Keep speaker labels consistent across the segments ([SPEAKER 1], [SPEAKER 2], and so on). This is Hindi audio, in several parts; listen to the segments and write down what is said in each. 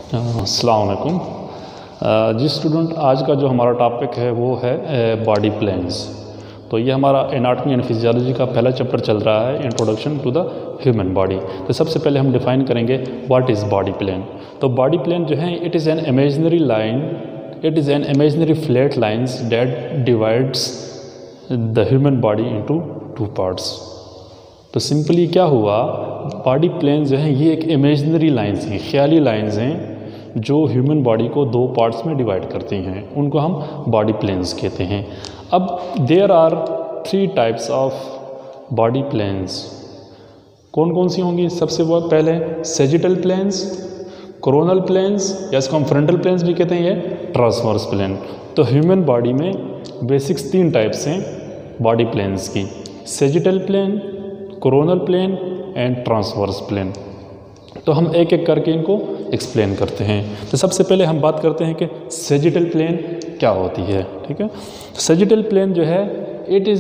[SPEAKER 1] अस्सलाम वालेकुम। जी स्टूडेंट, आज का जो हमारा टॉपिक है वो है बॉडी प्लान्स। तो ये हमारा एनाटॉमी एंड फिजियोलॉजी का पहला चैप्टर चल रहा है, introduction to the human body. तो सबसे पहले हम डिफाइन करेंगे व्हाट इज़ बॉडी प्लान। तो बॉडी प्लान जो है it is an imaginary line, it is an imaginary flat lines that divides the human body into two parts. तो सिंपली क्या हुआ, बॉडी प्लान जो है ये एक इमेजिनरी लाइन्स हैं, ख्याली लाइन्स हैं जो ह्यूमन बॉडी को दो पार्ट्स में डिवाइड करती हैं, उनको हम बॉडी प्लान्स कहते हैं। अब there are 3 types of body plans. कौन कौन सी होंगी? सबसे पहले सेजिटल प्लान्स, कोरोनल प्लान्स, या इसको हम फ्रंटल प्लान्स भी कहते हैं, ये ट्रांसवर्स प्लान। तो ह्यूमन बॉडी में बेसिक्स 3 टाइप्स हैं बॉडी प्लान्स की, sagittal plan, coronal plan and transverse plan. तो हम एक एक करके इनको एक्सप्लेन करते हैं। तो सबसे पहले हम बात करते हैं कि सेजिटल प्लान क्या होती है। ठीक है, तो सेजिटल प्लान जो है it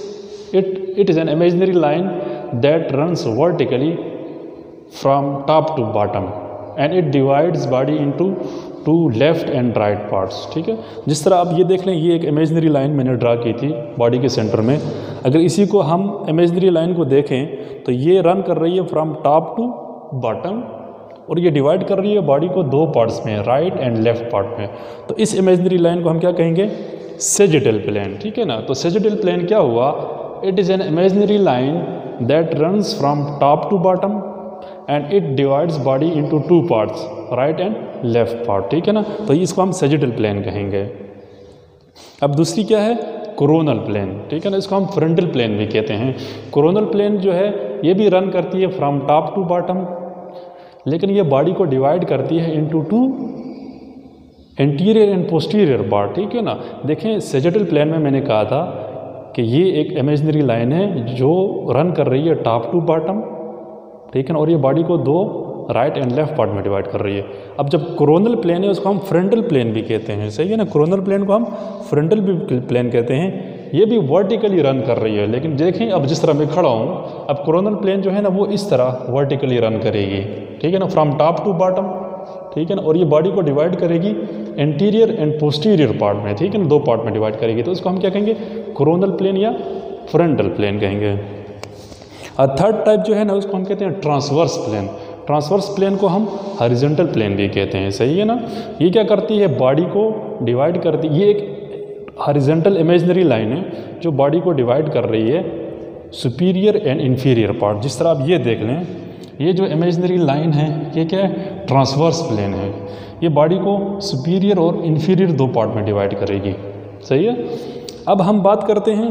[SPEAKER 1] is an imaginary line that runs vertically from top to bottom and it divides body into 2 left and right parts. ठीक है, जिस तरह आप ये देख लें, ये एक इमेजिनरी लाइन मैंने ड्रा की थी बॉडी के सेंटर में। अगर इसी को हम इमेजिनरी लाइन को देखें तो ये रन कर रही है फ्रॉम टॉप टू बॉटम और ये डिवाइड कर रही है बॉडी को 2 पार्ट्स में, राइट एंड लेफ्ट पार्ट में। तो इस इमेजिनरी लाइन को हम क्या कहेंगे? Sagittal plan. ठीक है ना, तो सेजिटल प्लान क्या हुआ? It is an imaginary line that runs from top to bottom and it divides body into 2 parts, right and left part. ठीक है ना, तो इसको हम सेजिटल प्लान कहेंगे। अब दूसरी क्या है? Coronal plan. ठीक है ना, इसको हम फ्रंटल प्लान भी कहते हैं। कोरोनल प्लान जो है ये भी रन करती है फ्रॉम टॉप टू बॉटम, लेकिन ये बॉडी को डिवाइड करती है into 2 anterior and posterior part. ठीक है ना, देखें सेजिटल प्लान में मैंने कहा था कि ये एक इमेजिनरी लाइन है जो रन कर रही है टॉप टू बॉटम, ठीक है ना, और ये बॉडी को 2 राइट एंड लेफ्ट पार्ट में डिवाइड कर रही है। अब जब कोरोनल प्लान है उसको हम फ्रंटल प्लान भी कहते हैं, सही है ना, कोरोनल प्लान को हम फ्रंटल प्लान कहते हैं। ये भी वर्टिकली रन कर रही है, लेकिन देखें अब जिस तरह मैं खड़ा हूँ, अब कोरोनल प्लान जो है ना वो इस तरह वर्टिकली रन करेगी। ठीक है ना, फ्रॉम टॉप टू बॉटम। ठीक है ना, और ये बॉडी को डिवाइड करेगी एंटीरियर एंड पोस्टीरियर पार्ट में। ठीक है ना, 2 पार्ट में डिवाइड करेगी। तो उसको हम क्या कहेंगे? कोरोनल प्लान या फ्रंटल प्लान कहेंगे। और थर्ड टाइप जो है ना उसको हम कहते हैं ट्रांसवर्स प्लान। ट्रांसवर्स प्लान को हम हॉरिजॉन्टल प्लान भी कहते हैं, सही है ना। ये क्या करती है? बॉडी को डिवाइड करती है। ये एक हॉरिजॉन्टल इमेजिनरी लाइन है जो बॉडी को डिवाइड कर रही है सुपीरियर एंड इन्फीरियर पार्ट। जिस तरह आप ये देख लें, ये जो इमेजिनरी लाइन है ये क्या है? ट्रांसवर्स प्लान है। ये बॉडी को सुपीरियर और इन्फीरियर 2 पार्ट में डिवाइड करेगी, सही है। अब हम बात करते हैं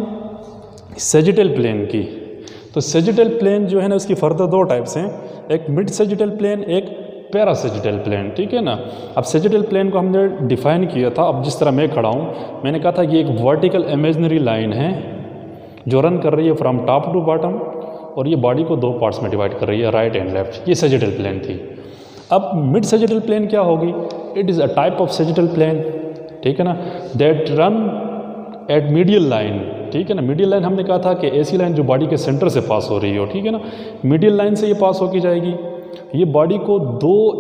[SPEAKER 1] सेजिटल प्लान की। तो सेजिटल प्लान जो है ना उसकी फर्दर 2 टाइप्स हैं, एक मिड सेजिटल प्लान, एक पैरासेजिटल प्लान। ठीक है ना, अब सेजिटल प्लान को हमने डिफाइन किया था। अब जिस तरह मैं खड़ा हूँ, मैंने कहा था कि एक वर्टिकल इमेजिनरी लाइन है जो रन कर रही है फ्रॉम टॉप टू बॉटम और ये बॉडी को 2 पार्ट्स में डिवाइड कर रही है, राइट एंड लेफ्ट। ये सेजिटल प्लान थी। अब मिड सेजिटल प्लान क्या होगी? It is a type of sagittal plan, ठीक है ना, that run at medial line. ठीक है ना, मीडियल लाइन हमने कहा था कि ऐसी लाइन जो बॉडी के सेंटर से पास हो रही हो। ठीक है ना, मीडियल लाइन से ये पास होके जाएगी। ये बॉडी को 2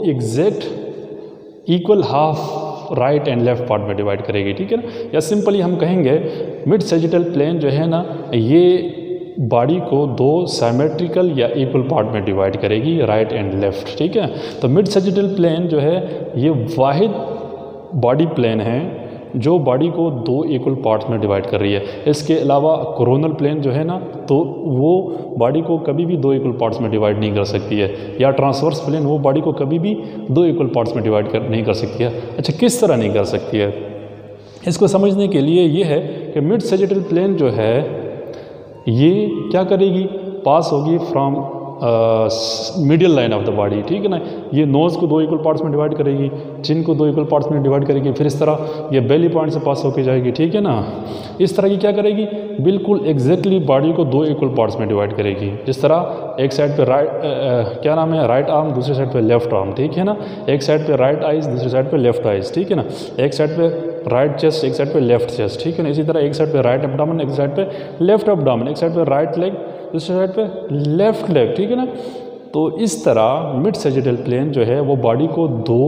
[SPEAKER 1] exact equal half right and left part में डिवाइड करेगी। ठीक है ना, या सिंपली हम कहेंगे मिड सेजिटल प्लान जो है ना ये बॉडी को 2 सिमेट्रिकल या इक्वल पार्ट में डिवाइड करेगी, राइट एंड लेफ्ट। ठीक है, तो मिड सेजिटल प्लान जो है ये वाहिद बॉडी प्लान है जो बॉडी को 2 इक्वल पार्ट्स में डिवाइड कर रही है। इसके अलावा कोरोनल प्लान जो है ना तो वो बॉडी को कभी भी 2 इक्वल पार्ट्स में डिवाइड नहीं कर सकती है, या ट्रांसवर्स प्लान वो बॉडी को कभी भी 2 इक्वल पार्ट्स में डिवाइड नहीं कर सकती है। अच्छा, किस तरह नहीं कर सकती है? इसको समझने के लिए ये है कि मिड सेजिटल प्लान जो है ये क्या करेगी? पास होगी from medial line of the body. ठीक है ना, ये नोज़ को 2 इक्वल पार्ट्स में डिवाइड करेगी, चिन को 2 इक्वल पार्ट्स में डिवाइड करेगी, फिर इस तरह ये बेली पॉइंट से पास होकर जाएगी। ठीक है ना, इस तरह की क्या करेगी? बिल्कुल एग्जैक्टली बॉडी को 2 इक्वल पार्ट्स में डिवाइड करेगी। जिस तरह एक साइड पे क्या नाम है, राइट आर्म, दूसरी साइड पे लेफ्ट आर्म। ठीक है ना, एक साइड पे राइट आइज, दूसरी साइड पे लेफ्ट आइज। ठीक है ना, एक साइड पे राइट चेस्ट, एक साइड पे लेफ्ट चेस्ट। ठीक है ना, इसी तरह एक साइड पे राइट एब्डोमेन, एक साइड पे लेफ्ट एब्डोमेन, एक साइड पे राइट लेग, दूसरी साइड पे लेफ्ट लेग। ठीक है ना, तो इस तरह मिड सैजिटल प्लेन जो है वो बॉडी को 2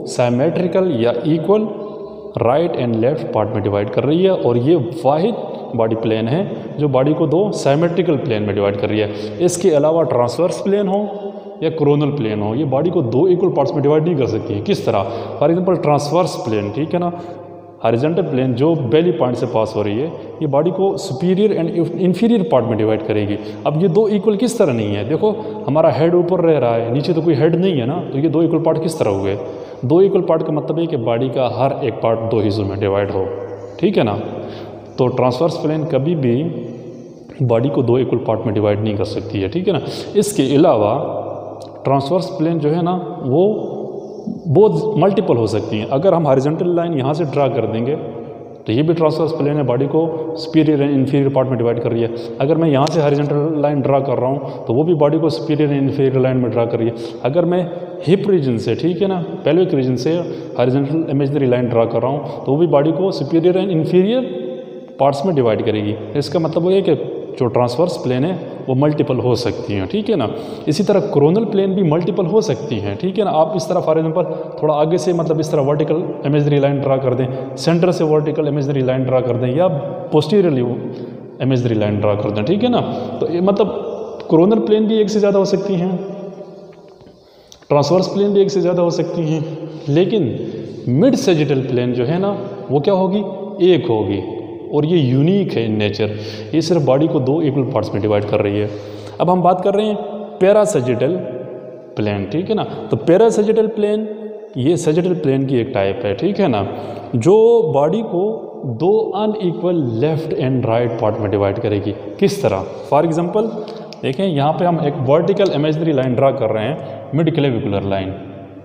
[SPEAKER 1] साइमेट्रिकल या equal right and left part में डिवाइड कर रही है, और ये वाहिद बॉडी प्लेन है जो बॉडी को दो साइमेट्रिकल प्लेन में डिवाइड कर रही है। इसके अलावा ट्रांसवर्स प्लेन हो या कोरोनल प्लेन हो, ये बॉडी को दो इक्वल पार्ट्स में डिवाइड नहीं कर सकती है। किस तरह? फॉर एग्जांपल ट्रांसवर्स प्लेन, ठीक है ना, हॉरिजॉन्टल प्लेन जो बेली पॉइंट से पास हो रही है, ये बॉडी को सुपीरियर एंड इंफीरियर पार्ट में डिवाइड करेगी। अब ये दो इक्वल किस तरह नहीं है? देखो हमारा हेड ऊपर रह रहा है, नीचे तो कोई हेड नहीं है ना, तो ये दो इक्वल पार्ट किस तरह हुए? दो इक्वल पार्ट का मतलब है कि बॉडी का हर एक पार्ट दो हिस्सों में डिवाइड हो, ठीक है ना। तो ट्रांसवर्स प्लेन कभी भी बॉडी को दो इक्वल पार्ट में डिवाइड नहीं कर सकती है, ठीक है ना। इसके अलावा ट्रांसवर्स प्लेन जो है ना वो बहुत मल्टीपल हो सकती हैं। अगर हम हॉरिजॉन्टल लाइन यहाँ से ड्रा कर देंगे तो ये भी ट्रांसवर्स प्लेन है, बॉडी को सुपीरियर एंड इन्फीरियर पार्ट में डिवाइड कर रही है। अगर मैं यहाँ से हॉरिजॉन्टल लाइन ड्रा कर रहा हूँ तो वो भी बॉडी को सुपीरियर एंड इन्फीरियर लाइन में ड्रा कर रही है। अगर मैं हिप रीजन से, ठीक है ना, पेल्विक रीजन से हॉरिजॉन्टल इमेजिनरी लाइन ड्रा कर रहा हूँ तो वो भी बॉडी को सुपीरियर एंड इन्फीरियर पार्ट्स में डिवाइड करेगी। इसका मतलब ये है कि जो ट्रांसवर्स प्लेन है वो मल्टीपल हो सकती हैं, ठीक है ना। इसी तरह कोरोनल प्लेन भी मल्टीपल हो सकती हैं, ठीक है ना। आप इस तरह फॉर एग्जांपल थोड़ा आगे से मतलब इस तरह वर्टिकल इमेजिनरी लाइन ड्रा कर दें, सेंटर से वर्टिकल इमेजिनरी लाइन ड्रा कर दें, या पोस्टीरियरली इमेजिनरी लाइन ड्रा कर दें, ठीक है ना। तो ये मतलब कोरोनल प्लेन भी एक से ज़्यादा हो सकती हैं, ट्रांसवर्स प्लेन भी एक से ज़्यादा हो सकती हैं, लेकिन मिड सैजिटल प्लेन जो है ना वो क्या होगी? एक होगी, और ये यूनिक है इन नेचर। ये सिर्फ बॉडी को दो इक्वल पार्ट्स में डिवाइड कर रही है। अब हम बात कर रहे हैं पैरासैजिटल प्लेन, ठीक है ना। तो पैरासैजिटल प्लेन ये सैजिटल प्लेन की एक टाइप है, ठीक है ना, जो बॉडी को दो unequal left and right part में डिवाइड करेगी। किस तरह? फॉर एग्जांपल देखें, यहाँ पे हम एक वर्टिकल इमेजिनरी लाइन ड्रा कर रहे हैं, मिड क्लेविकुलर लाइन,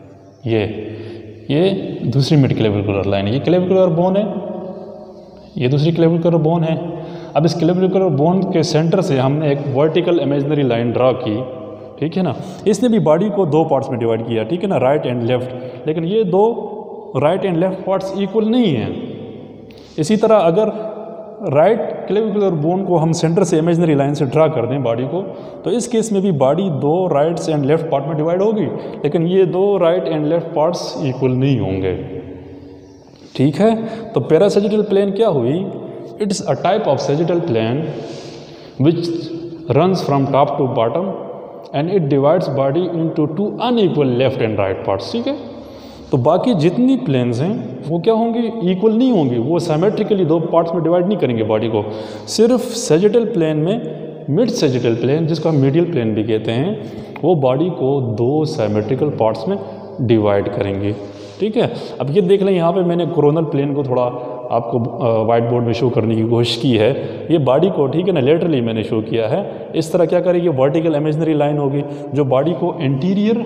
[SPEAKER 1] ये दूसरी मिड क्लेविकुलर लाइन, ये क्लेविकुलर बोन है, ये दूसरी क्लेविकुलर बोन है। अब इस क्लेविकुलर बोन के सेंटर से हमने एक वर्टिकल इमेजिनरी लाइन ड्रा की, ठीक है ना। इसने भी बॉडी को दो पार्ट्स में डिवाइड किया, ठीक है ना, राइट एंड लेफ्ट, लेकिन ये दो right and left parts equal नहीं हैं। इसी तरह अगर राइट क्लेविकुलर बोन को हम सेंटर से इमेजिनरी लाइन से ड्रा कर दें बॉडी को, तो इस केस में भी बॉडी दो राइट्स एंड लेफ्ट पार्ट में डिवाइड होगी, लेकिन ये दो right and left parts equal नहीं होंगे, ठीक है। तो पैरासैजिटल प्लेन क्या हुई? It is a type of sagittal plane which runs from top to bottom and it divides body into two unequal left and right parts, ठीक है। तो बाकी जितनी प्लेन्स हैं वो क्या होंगी? इक्वल नहीं होंगी, वो सिमेट्रिकली दो पार्ट्स में डिवाइड नहीं करेंगे बॉडी को। सिर्फ सैजिटल प्लेन में मिड सैजिटल प्लेन, जिसको हम मीडियल प्लेन भी कहते हैं, वो बॉडी को दो सिमेट्रिकल पार्ट्स में डिवाइड करेंगे, ठीक है। अब ये देख लें, यहाँ पे मैंने कोरोनल प्लेन को थोड़ा आपको वाइट बोर्ड में शो करने की कोशिश की है। ये बॉडी को, ठीक है ना, लेटरली मैंने शो किया है। इस तरह क्या करेगी? वर्टिकल इमेजिनरी लाइन होगी जो बॉडी को एंटीरियर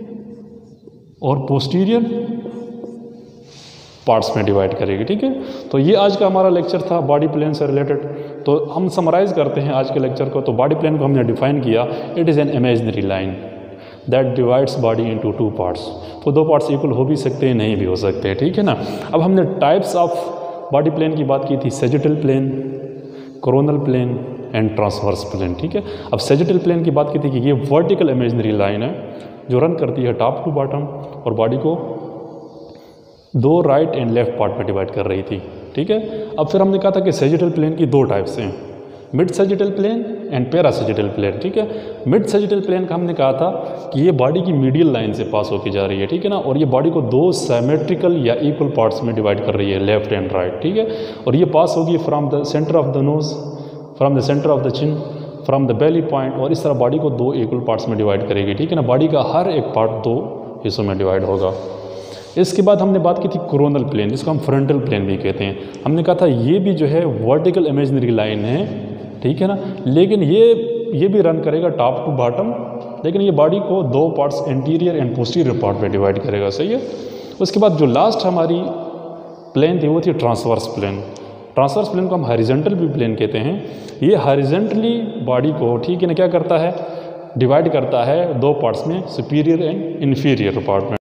[SPEAKER 1] और पोस्टीरियर पार्ट्स में डिवाइड करेगी, ठीक है। तो ये आज का हमारा लेक्चर था बॉडी प्लेन से रिलेटेड। तो हम समराइज़ करते हैं आज के लेक्चर को। तो बॉडी प्लेन को हमने डिफाइन किया, it is an imaginary line that divides body into two parts. तो दो पार्ट्स इक्वल हो भी सकते हैं, नहीं भी हो सकते, ठीक है ना। अब हमने टाइप्स ऑफ बॉडी प्लेन की बात की थी, sagittal plane, coronal plane and transverse plane, ठीक है। अब सैजिटल प्लेन की बात की थी कि ये वर्टिकल इमेजिनरी लाइन है जो रन करती है टॉप टू बॉटम और बॉडी को दो राइट एंड लेफ्ट पार्ट में डिवाइड कर रही थी, ठीक है। अब फिर हमने कहा था कि सैजिटल प्लेन की दो टाइप्स हैं, mid sagittal plane and parasagittal plane, ठीक है। मिड सैजिटल प्लेन का हमने कहा था कि ये बॉडी की मीडियल लाइन से पास होकर जा रही है, ठीक है ना, और ये बॉडी को दो सिमेट्रिकल या इक्वल पार्ट्स में डिवाइड कर रही है, लेफ्ट एंड राइट, ठीक है। और ये पास होगी from the center of the nose, from the center of the chin, from the belly point, और इस तरह बॉडी को दो इक्वल पार्ट्स में डिवाइड करेगी, ठीक है ना। बॉडी का हर एक पार्ट दो हिस्सों में डिवाइड होगा। इसके बाद हमने बात की थी कोरोनल प्लेन, जिसको हम फ्रंटल प्लेन भी कहते हैं। हमने कहा था ये भी जो है वर्टिकल इमेजिनरी लाइन है, ठीक है ना, लेकिन ये भी रन करेगा टॉप टू बॉटम, लेकिन ये बॉडी को दो parts anterior and posterior part में डिवाइड करेगा, सही है। उसके बाद जो लास्ट हमारी प्लेन थी वो थी ट्रांसवर्स प्लेन। ट्रांसवर्स प्लेन को हम हॉरिजॉन्टल भी प्लेन कहते हैं। ये हॉरिजॉन्टली बॉडी को, ठीक है ना, क्या करता है? डिवाइड करता है दो पार्ट्स में, सुपीरियर एंड इन्फीरियर पार्ट में।